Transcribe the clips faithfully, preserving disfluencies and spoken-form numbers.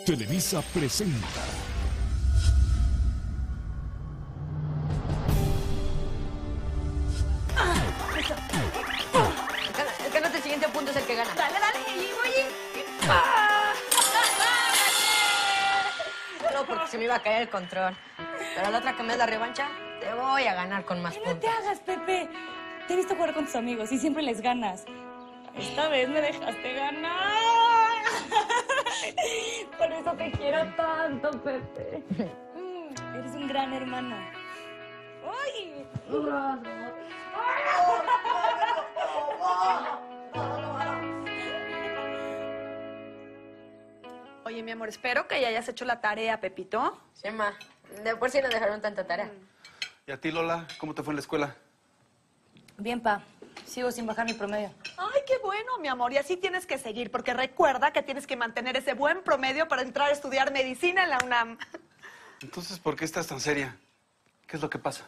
Televisa presenta. El que anote el siguiente punto es el que gana. Dale, dale, y voy y... No, porque se me iba a caer el control. Pero la otra que me es la revancha, te voy a ganar con más ¿Qué puntos. no te hagas, Pepe? Te he visto jugar con tus amigos y siempre les ganas. Esta vez me dejaste ganar. Por eso te quiero tanto, Pepe. Mm, eres un gran hermano. ¡Ay! Oye, mi amor, espero que ya hayas hecho la tarea, Pepito. Sí, ma. De por sí no dejaron tanta tarea. ¿Y a ti, Lola? ¿Cómo te fue en la escuela? Bien, pa. Sigo sin bajar mi promedio. Ay, qué bueno, mi amor. Y así tienes que seguir, porque recuerda que tienes que mantener ese buen promedio para entrar a estudiar medicina en la UNAM. Entonces, ¿por qué estás tan seria? ¿Qué es lo que pasa?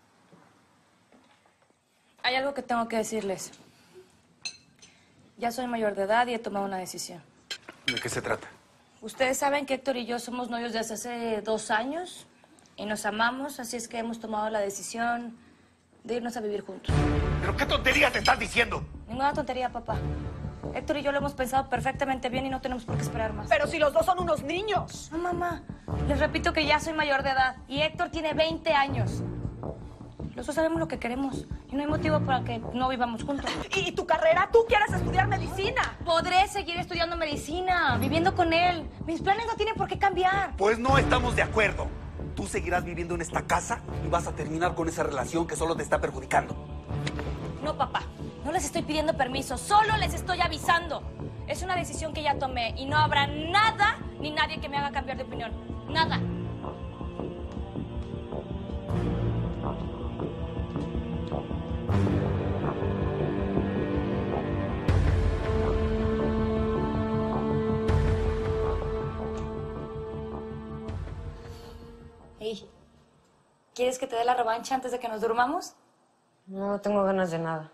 Hay algo que tengo que decirles. Ya soy mayor de edad y he tomado una decisión. ¿De qué se trata? Ustedes saben que Héctor y yo somos novios desde hace dos años y nos amamos, así es que hemos tomado la decisión de irnos a vivir juntos. ¿Pero qué tonterías te estás diciendo? Ninguna tontería, papá. Héctor y yo lo hemos pensado perfectamente bien y no tenemos por qué esperar más. Pero si los dos son unos niños. No, mamá. Les repito que ya soy mayor de edad y Héctor tiene veinte años. Los dos sabemos lo que queremos y no hay motivo para que no vivamos juntos. ¿Y, y tu carrera? ¿Tú quieres estudiar medicina? Podré seguir estudiando medicina, viviendo con él. Mis planes no tienen por qué cambiar. Pues no estamos de acuerdo. Tú seguirás viviendo en esta casa y vas a terminar con esa relación que solo te está perjudicando. No, papá. No les estoy pidiendo permiso, solo les estoy avisando. Es una decisión que ya tomé y no habrá nada ni nadie que me haga cambiar de opinión. Nada. Hey, ¿quieres que te dé la revancha antes de que nos durmamos? No tengo ganas de nada.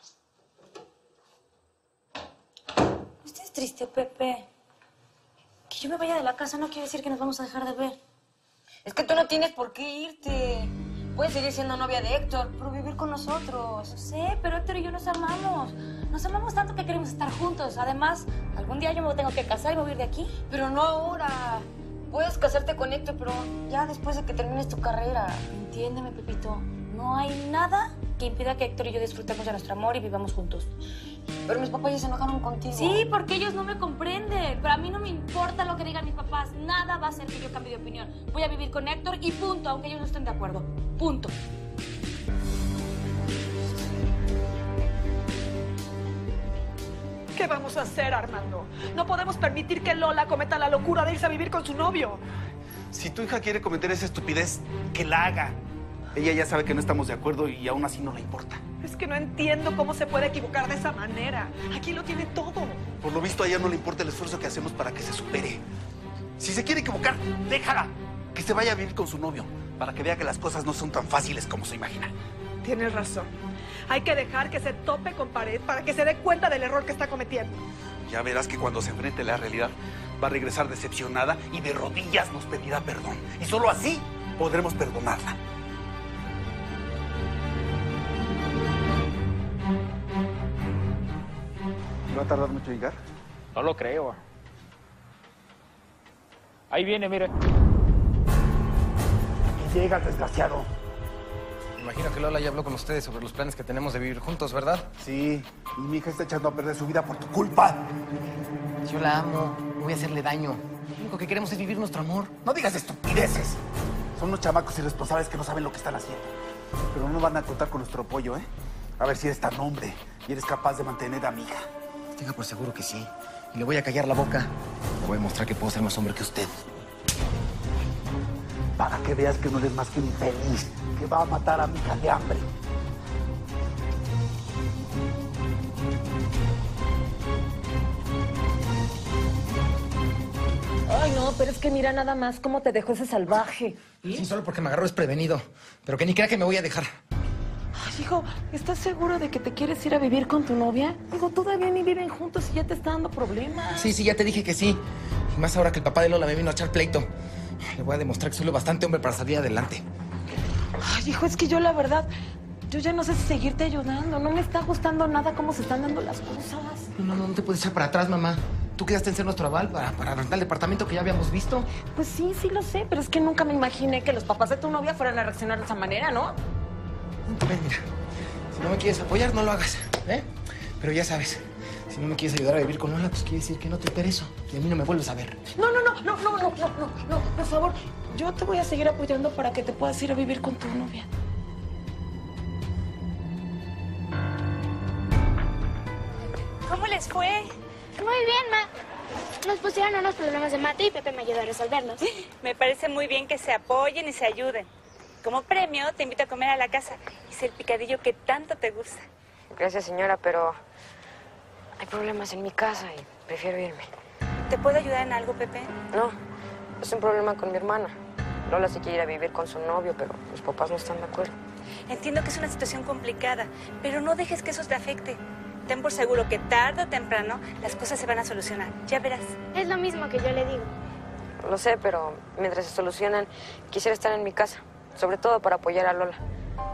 No estés triste, Pepe. Que yo me vaya de la casa no quiere decir que nos vamos a dejar de ver. Es que tú no tienes por qué irte. Puedes seguir siendo novia de Héctor, pero vivir con nosotros. No sé, pero Héctor y yo nos amamos. Nos amamos tanto que queremos estar juntos. Además, algún día yo me tengo que casar y me voy a ir de aquí. Pero no ahora. Puedes casarte con Héctor, pero ya después de que termines tu carrera. Entiéndeme, Pepito. No hay nada que impida que Héctor y yo disfrutemos de nuestro amor y vivamos juntos. Pero mis papás ya se enojaron contigo. Sí, porque ellos no me comprenden. Pero a mí no me importa lo que digan mis papás. Nada va a hacer que yo cambie de opinión. Voy a vivir con Héctor y punto, aunque ellos no estén de acuerdo. Punto. ¿Qué vamos a hacer, Armando? No podemos permitir que Lola cometa la locura de irse a vivir con su novio. Si tu hija quiere cometer esa estupidez, que la haga. Ella ya sabe que no estamos de acuerdo y aún así no le importa. Es que no entiendo cómo se puede equivocar de esa manera. Aquí lo tiene todo. Por lo visto, a ella no le importa el esfuerzo que hacemos para que se supere. Si se quiere equivocar, déjala. Que se vaya a vivir con su novio, para que vea que las cosas no son tan fáciles como se imagina. Tienes razón. Hay que dejar que se tope con pared para que se dé cuenta del error que está cometiendo. Ya verás que cuando se enfrente a la realidad, va a regresar decepcionada y de rodillas nos pedirá perdón. Y solo así podremos perdonarla. ¿No va a tardar mucho en llegar? No lo creo. Ahí viene, mire. Y llegas, desgraciado. Imagino que Lola ya habló con ustedes sobre los planes que tenemos de vivir juntos, ¿verdad? Sí, y mi hija está echando a perder su vida por tu culpa. Yo la amo, no voy a hacerle daño. Lo único que queremos es vivir nuestro amor. No digas estupideces. Son unos chamacos irresponsables que no saben lo que están haciendo. Pero no van a contar con nuestro apoyo, ¿eh? A ver si eres tan hombre y eres capaz de mantener a mi hija. Tenga por seguro que sí. Y le voy a callar la boca. Le voy a mostrar que puedo ser más hombre que usted. Para que veas que no eres más que un infeliz que va a matar a mi hija de hambre. Ay, no, pero es que mira nada más cómo te dejó ese salvaje. Sí, solo porque me agarró desprevenido. Pero que ni crea que me voy a dejar. Ay, hijo, ¿estás seguro de que te quieres ir a vivir con tu novia? Digo, todavía ni viven juntos y ya te está dando problemas. Sí, sí, ya te dije que sí. Y más ahora que el papá de Lola me vino a echar pleito. Le voy a demostrar que soy lo bastante hombre para salir adelante. Ay, hijo, es que yo la verdad, yo ya no sé si seguirte ayudando. No me está gustando nada cómo se están dando las cosas. No, no, no te puedes echar para atrás, mamá. Tú quedaste en ser nuestro aval para, para rentar el departamento que ya habíamos visto. Pues sí, sí lo sé, pero es que nunca me imaginé que los papás de tu novia fueran a reaccionar de esa manera, ¿no? Ven, mira. Si no me quieres apoyar, no lo hagas, ¿eh? Pero ya sabes, si no me quieres ayudar a vivir con Lola, pues quiere decir que no te intereso. Y a mí no me vuelves a ver. No, no, no, no, no, no, no, no, no, por favor. Yo te voy a seguir apoyando para que te puedas ir a vivir con tu novia. ¿Cómo les fue? Muy bien, ma. Nos pusieron unos problemas de mate y Pepe me ayudó a resolverlos. Me parece muy bien que se apoyen y se ayuden. Como premio, te invito a comer a la casa. Hice el picadillo que tanto te gusta. Gracias, señora, pero hay problemas en mi casa y prefiero irme. ¿Te puedo ayudar en algo, Pepe? No, es un problema con mi hermana. Lola sí quiere ir a vivir con su novio, pero los papás no están de acuerdo. Entiendo que es una situación complicada, pero no dejes que eso te afecte. Ten por seguro que tarde o temprano las cosas se van a solucionar. Ya verás. Es lo mismo que yo le digo. Lo sé, pero mientras se solucionan, quisiera estar en mi casa. Sobre todo para apoyar a Lola.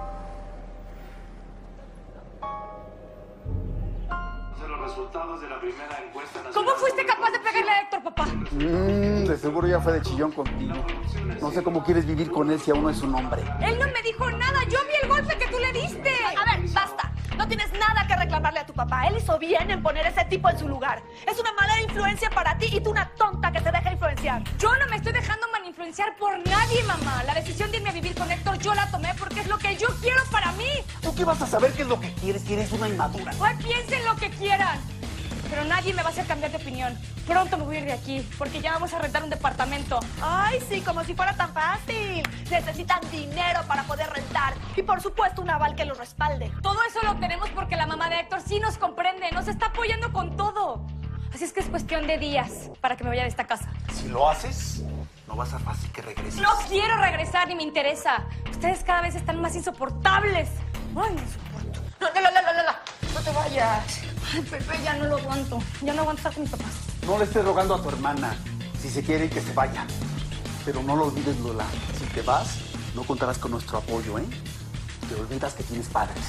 Los resultados de la primera encuesta nacional. ¿Cómo fuiste capaz de pegarle a Héctor, papá? Mmm, de seguro ya fue de chillón contigo. No sé cómo quieres vivir con él si aún no es un hombre. Él no me dijo nada. Yo vi el golpe que tú le diste. A ver, basta. No tienes nada que reclamarle a tu papá. Él hizo bien en poner ese tipo en su lugar. Es una mala influencia para ti y tú una tonta que se deja influenciar. Yo no me estoy dejando influenciar por nadie, mamá. La decisión de irme a vivir con Héctor yo la tomé porque es lo que yo quiero para mí. ¿Tú qué vas a saber qué es lo que quieres si eres una inmadura? Pues piensen lo que quieran. Pero nadie me va a hacer cambiar de opinión. Pronto me voy a ir de aquí porque ya vamos a rentar un departamento. Ay, sí, como si fuera tan fácil. Necesitan dinero para poder rentar. Y por supuesto un aval que los respalde. Todo eso lo tenemos porque la mamá de Héctor sí nos comprende. Nos está apoyando con todo. Así es que es cuestión de días para que me vaya de esta casa. Si lo haces, no va a ser fácil que regreses. No quiero regresar ni me interesa. Ustedes cada vez están más insoportables. Ay, no soporto. No, no, no, no, no, no, no te vayas. Ay, Pepe, ya no lo aguanto. Ya no aguanto estar con mis papás. No le estés rogando a tu hermana. Si se quiere, que se vaya. Pero no lo olvides, Lola. Si te vas, no contarás con nuestro apoyo, ¿eh? Te olvidas que tienes padres.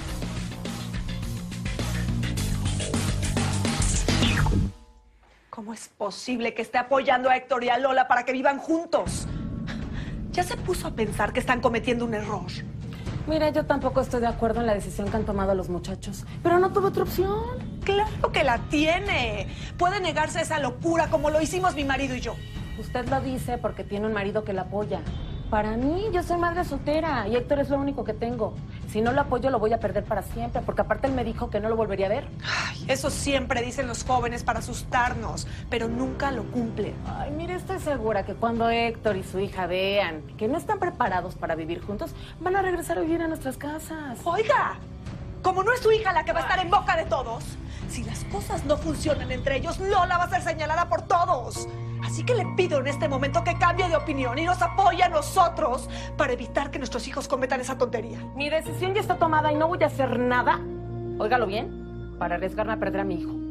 ¿Cómo es posible que esté apoyando a Héctor y a Lola para que vivan juntos? Ya se puso a pensar que están cometiendo un error. Mira, yo tampoco estoy de acuerdo en la decisión que han tomado los muchachos. Pero no tuve otra opción. Claro que la tiene. Puede negarse a esa locura como lo hicimos mi marido y yo. Usted lo dice porque tiene un marido que la apoya. Para mí, yo soy madre soltera y Héctor es lo único que tengo. Si no lo apoyo, lo voy a perder para siempre, porque aparte él me dijo que no lo volvería a ver. Ay, eso siempre dicen los jóvenes para asustarnos, pero nunca lo cumplen. Ay, mire, estoy segura que cuando Héctor y su hija vean que no están preparados para vivir juntos, van a regresar a vivir a nuestras casas. Oiga, como no es su hija la que va a estar en boca de todos, si las cosas no funcionan entre ellos, Lola va a ser señalada por todos. Así que le pido en este momento que cambie de opinión y nos apoye a nosotros para evitar que nuestros hijos cometan esa tontería. Mi decisión ya está tomada y no voy a hacer nada, óigalo bien, para arriesgarme a perder a mi hijo.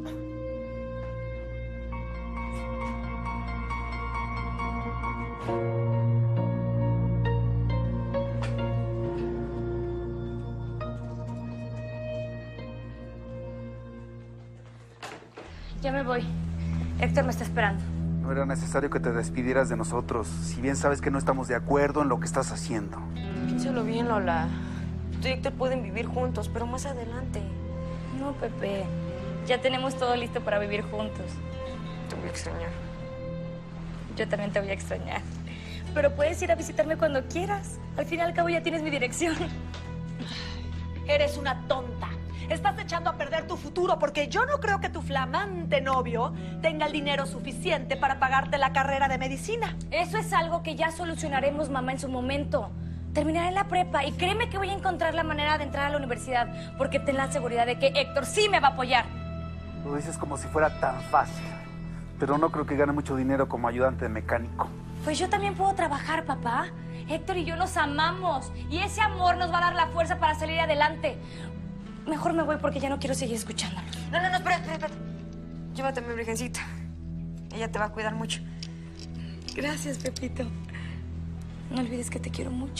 Ya me voy. Héctor me está esperando. No era necesario que te despidieras de nosotros, si bien sabes que no estamos de acuerdo en lo que estás haciendo. Piénsalo bien, Lola. Tú y Héctor pueden vivir juntos, pero más adelante. No, Pepe. Ya tenemos todo listo para vivir juntos. Te voy a extrañar. Yo también te voy a extrañar. Pero puedes ir a visitarme cuando quieras. Al fin y al cabo ya tienes mi dirección. Eres una tonta. Estás echando a perder tu futuro porque yo no creo que tu flamante novio tenga el dinero suficiente para pagarte la carrera de medicina. Eso es algo que ya solucionaremos, mamá, en su momento. Terminaré la prepa y créeme que voy a encontrar la manera de entrar a la universidad porque ten la seguridad de que Héctor sí me va a apoyar. Lo dices como si fuera tan fácil, pero no creo que gane mucho dinero como ayudante de mecánico. Pues yo también puedo trabajar, papá. Héctor y yo nos amamos y ese amor nos va a dar la fuerza para salir adelante. Mejor me voy porque ya no quiero seguir escuchándolo. No, no, no, espera, espera, espera. Llévate a mi virgencita. Ella te va a cuidar mucho. Gracias, Pepito. No olvides que te quiero mucho.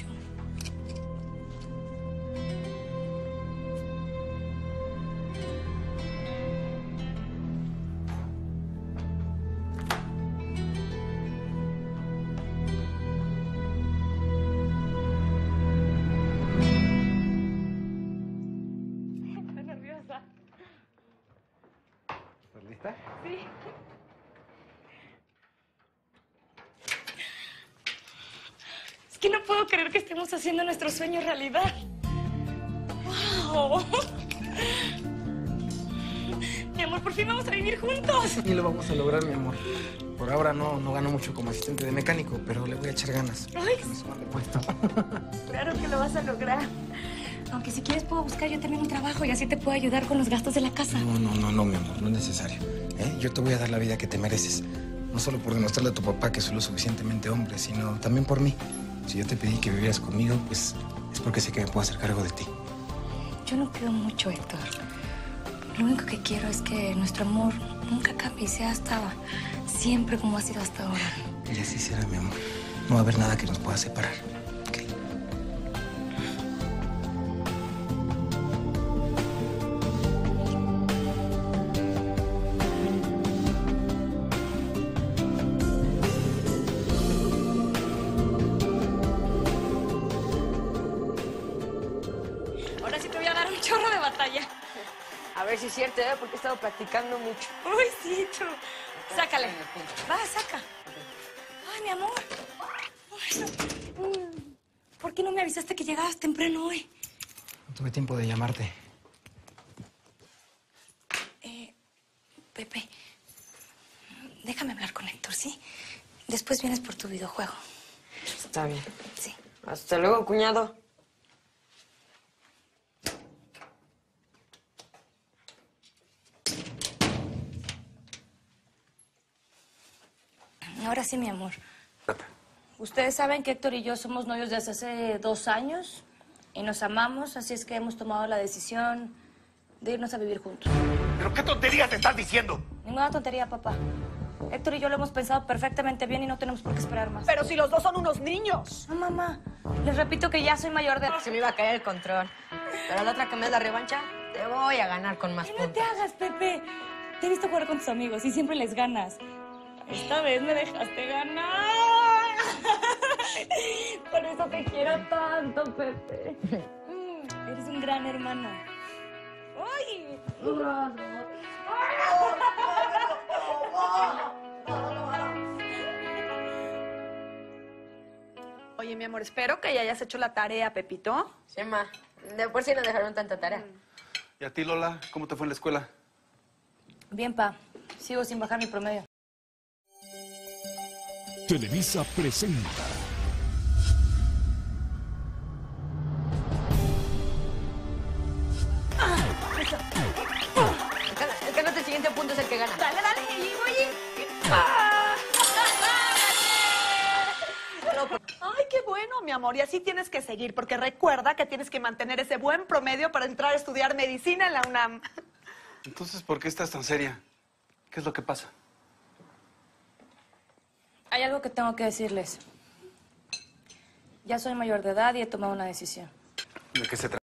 Estoy nerviosa. ¿Estás lista? Sí. Es que no puedo creer que estemos haciendo nuestro sueño realidad. ¡Wow! Mi amor, por fin vamos a vivir juntos. Y lo vamos a lograr, mi amor. Por ahora no, no gano mucho como asistente de mecánico, pero le voy a echar ganas. Ay, Me suban de puesto. claro que lo vas a lograr. Aunque si quieres puedo buscar yo también un trabajo y así te puedo ayudar con los gastos de la casa. No, no, no, no, mi amor, no es necesario. ¿Eh? Yo te voy a dar la vida que te mereces. No solo por demostrarle a tu papá que soy lo suficientemente hombre, sino también por mí. Si yo te pedí que vivieras conmigo, pues es porque sé que me puedo hacer cargo de ti. Yo no creo mucho, Héctor. Lo único que quiero es que nuestro amor nunca cambie y sea hasta siempre como ha sido hasta ahora. Y así será, mi amor. No va a haber nada que nos pueda separar. ¿Ok? Ahora sí te voy a dar un chorro de batalla. A ver si es cierto, ¿eh? Porque he estado practicando mucho. Uy, sí, tú. Sácale. Va, saca. Ay, mi amor. Ay, ¿por qué no me avisaste que llegabas temprano hoy? No tuve tiempo de llamarte. Eh, Pepe, déjame hablar con Héctor, ¿sí? Después vienes por tu videojuego. Está bien. Sí. Hasta luego, cuñado. Ahora sí, mi amor. Ustedes saben que Héctor y yo somos novios desde hace dos años y nos amamos, así es que hemos tomado la decisión de irnos a vivir juntos. ¿Pero qué tontería te estás diciendo? Ninguna tontería, papá. Héctor y yo lo hemos pensado perfectamente bien y no tenemos por qué esperar más. Pero si los dos son unos niños. No, mamá. Les repito que ya soy mayor de edad. Se me iba a caer el control. Pero la otra que me da la revancha, te voy a ganar con más No puntos. te hagas, Pepe. Te he visto jugar con tus amigos y siempre les ganas. Esta vez me dejaste ganar. Por eso te quiero tanto, Pepe. Mm, eres un gran hermano. ¡Ay! Oye, mi amor, espero que ya hayas hecho la tarea, Pepito. Sí, ma. De por sí no dejaron tanta tarea. ¿Y a ti, Lola? ¿Cómo te fue en la escuela? Bien, pa. Sigo sin bajar mi promedio. Televisa presenta. El que, el que anote el siguiente punto es el que gana. Dale, dale, y voy. Ay, qué bueno, mi amor. Y así tienes que seguir, porque recuerda que tienes que mantener ese buen promedio para entrar a estudiar medicina en la UNAM. Entonces, ¿por qué estás tan seria? ¿Qué es lo que pasa? Hay algo que tengo que decirles. Ya soy mayor de edad y he tomado una decisión. ¿De qué se trata?